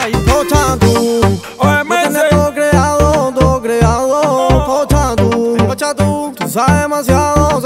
Ay, pocha tú, lo tienes todo creado, pocha tú sabes demasiado,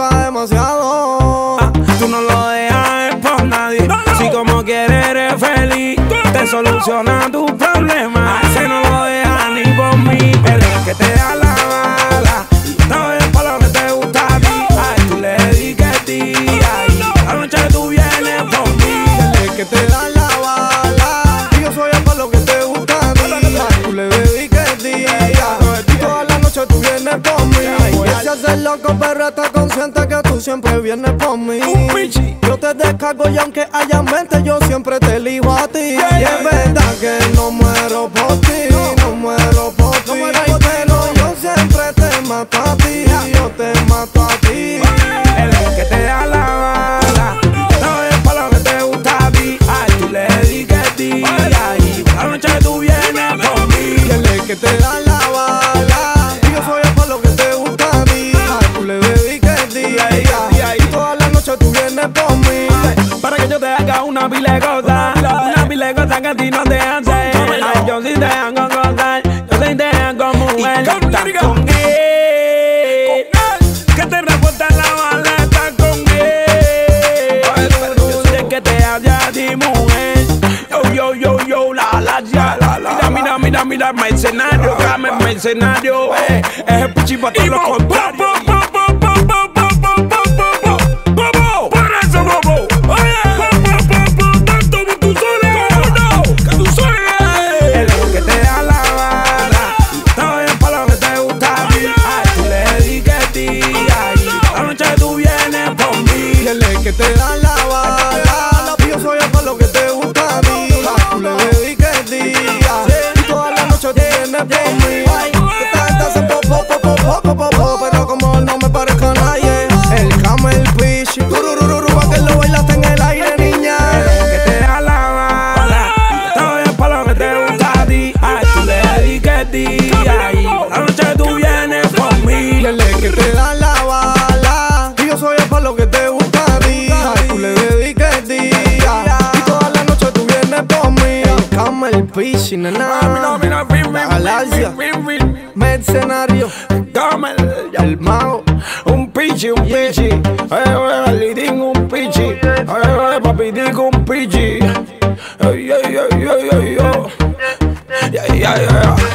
Tú no lo dejas por nadie, así como quieres eres feliz, te soluciona tus problemas, si no lo dejas ni por mí, él es el que te da la bala, no es para lo que te gusta a ti, ay, tú le dediques día, la noche tú vienes por mí, él es el que te da la bala, y yo soy el para lo que te gusta a ti, ay, tú le dediques día, y toda la noche tú vienes por mí, y se hace loco pero está consciente que tú siempre vienes por mí. Yo te descargo y aunque haya mente yo siempre te elijo a ti. Y es verdad que no muero por ti, no muero por ti, pero yo siempre te mato a ti, yo te mato a ti. Él es el que te da la bala, no es para lo que te gusta a ti, ay, tú le dediques día, y la noche tú vienes por mí. Y él es el que te da la bala, y yo soy el para lo que te gusta a ti, ay, tú le dediques día, y toda la noche tú vienes por mí. Para que yo te haga una pila de cosas que a ti no te hacen. Ay, yo sí te hago cosas, yo sí te hago mujer. Estás con él, que te reporta la bala, estás con él. Yo soy el que te hace a ti mujer. Yo, la. Mira, mercenario, Game mercenario. Es el pichi para todos los contrarios. Que te da la bala, yo soy el para lo que te gusta a ti, tú le dediques día, y toda la noche tú vienes por mí. Esta gente hace poco, pero como no me parezco a nadie, el Camel Pichi, pa' que lo bailaste en el aire, niña. Que te da la bala, todo es para lo que te gusta a ti, ay, tú le dediques día, y la noche tú vienes por mí. Y él es que te da la bala, y yo soy el para lo que te gusta. El pichi, nena, Galaxia, mercenario, el mago, un pichi, un pichi, papi, digo un pichi,